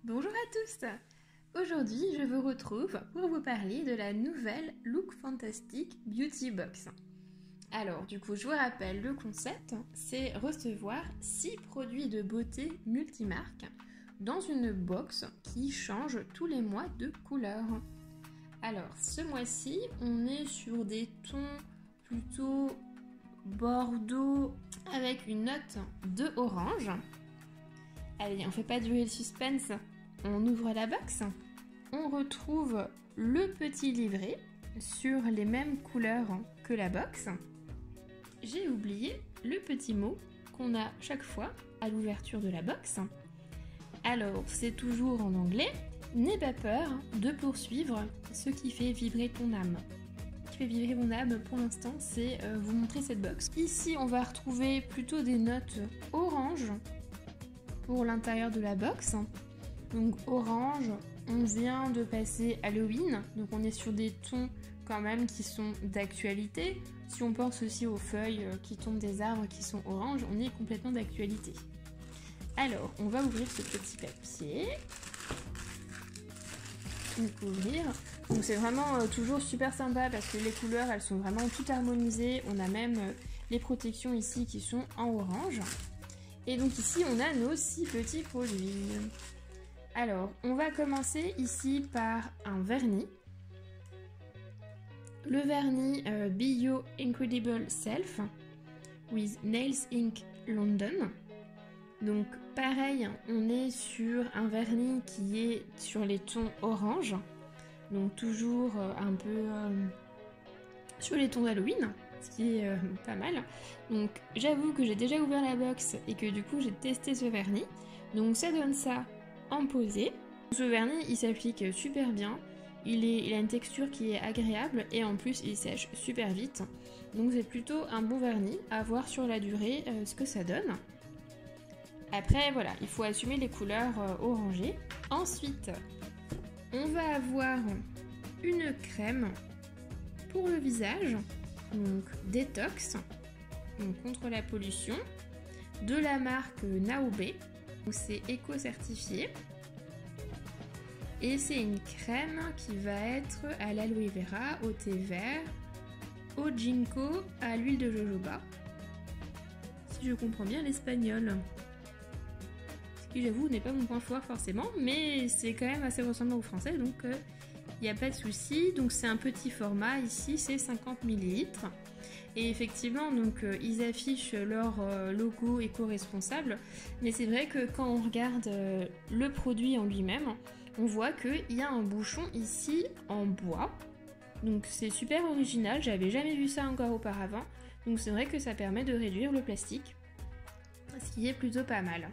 Bonjour à tous! Aujourd'hui, je vous retrouve pour vous parler de la nouvelle Look Fantastic Beauty Box. Alors, du coup, je vous rappelle le concept, c'est recevoir 6 produits de beauté multimarques dans une box qui change tous les mois de couleur. Alors, ce mois-ci, on est sur des tons plutôt bordeaux avec une note de orange. Allez, on fait pas durer le suspense, on ouvre la box. On retrouve le petit livret sur les mêmes couleurs que la box. J'ai oublié le petit mot qu'on a chaque fois à l'ouverture de la box. Alors, c'est toujours en anglais. N'aie pas peur de poursuivre ce qui fait vibrer ton âme. Ce qui fait vibrer mon âme pour l'instant, c'est vous montrer cette box. Ici, on va retrouver plutôt des notes orange pour l'intérieur de la box. Donc orange, on vient de passer Halloween, donc on est sur des tons quand même qui sont d'actualité. Si on pense aussi aux feuilles qui tombent des arbres qui sont oranges, on est complètement d'actualité. Alors, on va ouvrir ce petit papier. Ouvrir. Donc c'est vraiment toujours super sympa parce que les couleurs, elles sont vraiment toutes harmonisées. On a même les protections ici qui sont en orange. Et donc ici, on a nos 6 petits produits. Alors, on va commencer ici par un vernis. Le vernis Bio Incredible Self with Nails Ink London. Donc pareil, on est sur un vernis qui est sur les tons orange. Donc toujours un peu sur les tons d'Halloween, ce qui est pas mal. Donc j'avoue que j'ai déjà ouvert la box et que du coup j'ai testé ce vernis. Donc ça donne ça en posé. Ce vernis il s'applique super bien. Il a une texture qui est agréable et en plus il sèche super vite. Donc c'est plutôt un bon vernis à voir sur la durée ce que ça donne. Après voilà, il faut assumer les couleurs orangées. Ensuite, on va avoir une crème pour le visage, donc détox, donc contre la pollution, de la marque Naobe, donc c'est éco-certifié. Et c'est une crème qui va être à l'aloe vera, au thé vert, au ginkgo, à l'huile de jojoba. Si je comprends bien l'espagnol. Ce qui j'avoue n'est pas mon point fort forcément, mais c'est quand même assez ressemblant au français, donc il n'y a pas de souci. Donc c'est un petit format, ici c'est 50 ml. Et effectivement, donc ils affichent leur logo éco-responsable, mais c'est vrai que quand on regarde le produit en lui-même, on voit qu'il y a un bouchon ici en bois. Donc c'est super original, j'avais jamais vu ça encore auparavant. Donc c'est vrai que ça permet de réduire le plastique, ce qui est plutôt pas mal.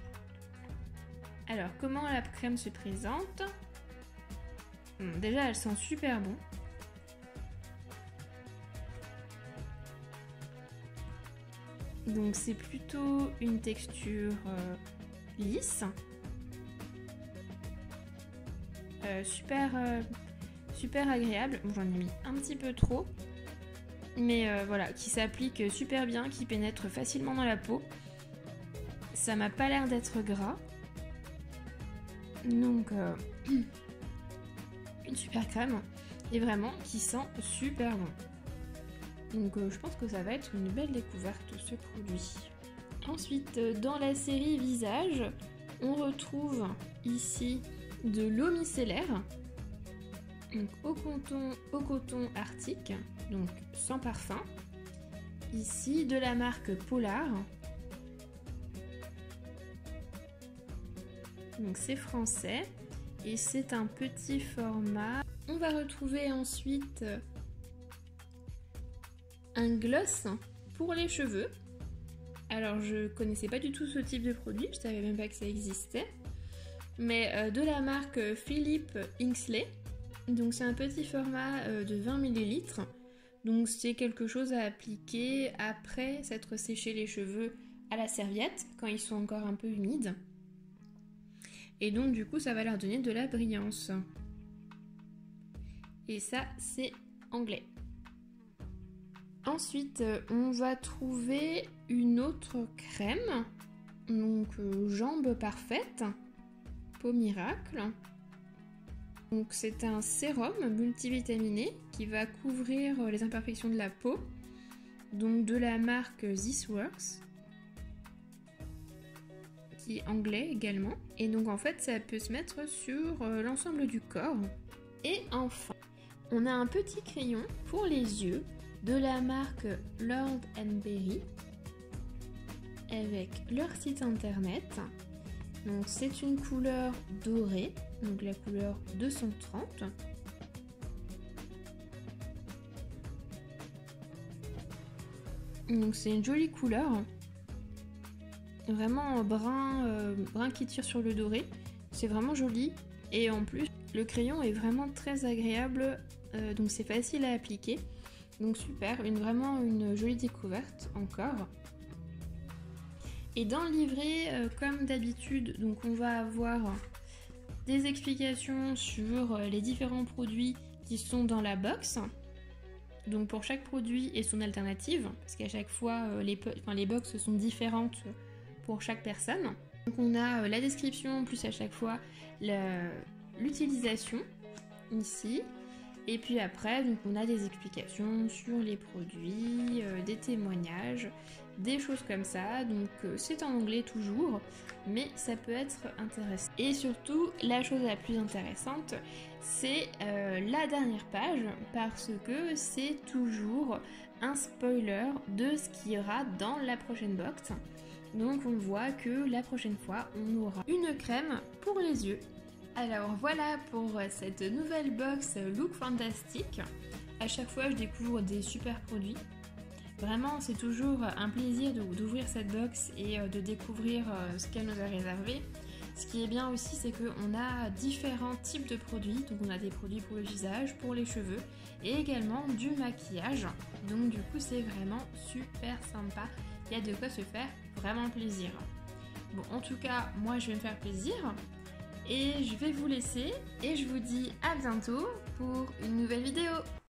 Alors comment la crème se présente? Déjà elle sent super bon. Donc c'est plutôt une texture lisse. Super agréable. Bon, j'en ai mis un petit peu trop. Mais voilà, qui s'applique super bien, qui pénètre facilement dans la peau. Ça m'a pas l'air d'être gras. Donc une super crème. Et vraiment qui sent super bon. Donc je pense que ça va être une belle découverte ce produit. Ensuite, dans la série visage, on retrouve ici de l'eau micellaire, donc au coton arctique, donc sans parfum. Ici de la marque Polar. Donc c'est français et c'est un petit format. On va retrouver ensuite un gloss pour les cheveux. Alors je connaissais pas du tout ce type de produit, je savais même pas que ça existait. Mais de la marque Philippe Inksley. Donc c'est un petit format de 20 ml. Donc c'est quelque chose à appliquer après s'être séché les cheveux à la serviette quand ils sont encore un peu humides. Et donc du coup ça va leur donner de la brillance. Et ça c'est anglais. Ensuite, on va trouver une autre crème, donc jambes parfaites, peau miracle. Donc c'est un sérum multivitaminé qui va couvrir les imperfections de la peau, donc de la marque This Works, qui est anglais également. Et donc en fait ça peut se mettre sur l'ensemble du corps. Et enfin, on a un petit crayon pour les yeux de la marque Lord & Berry avec leur site internet. Donc c'est une couleur dorée, donc la couleur 230. Donc c'est une jolie couleur, vraiment brun qui tire sur le doré, c'est vraiment joli. Et en plus le crayon est vraiment très agréable, donc c'est facile à appliquer. Donc super, vraiment une jolie découverte encore. Et dans le livret, comme d'habitude, donc on va avoir des explications sur les différents produits qui sont dans la box. Donc pour chaque produit et son alternative, parce qu'à chaque fois les box sont différentes pour chaque personne. Donc on a la description plus à chaque fois l'utilisation ici. Et puis après, donc on a des explications sur les produits, des témoignages, des choses comme ça. Donc c'est en anglais toujours, mais ça peut être intéressant. Et surtout, la chose la plus intéressante, c'est la dernière page, parce que c'est toujours un spoiler de ce qu'il y aura dans la prochaine box. Donc on voit que la prochaine fois, on aura une crème pour les yeux. Alors voilà pour cette nouvelle box Look Fantastic. À chaque fois je découvre des super produits. Vraiment c'est toujours un plaisir d'ouvrir cette box et de découvrir ce qu'elle nous a réservé. Ce qui est bien aussi c'est qu'on a différents types de produits. Donc on a des produits pour le visage, pour les cheveux et également du maquillage. Donc du coup c'est vraiment super sympa. Il y a de quoi se faire vraiment plaisir. Bon en tout cas moi je vais me faire plaisir. Et je vais vous laisser et je vous dis à bientôt pour une nouvelle vidéo.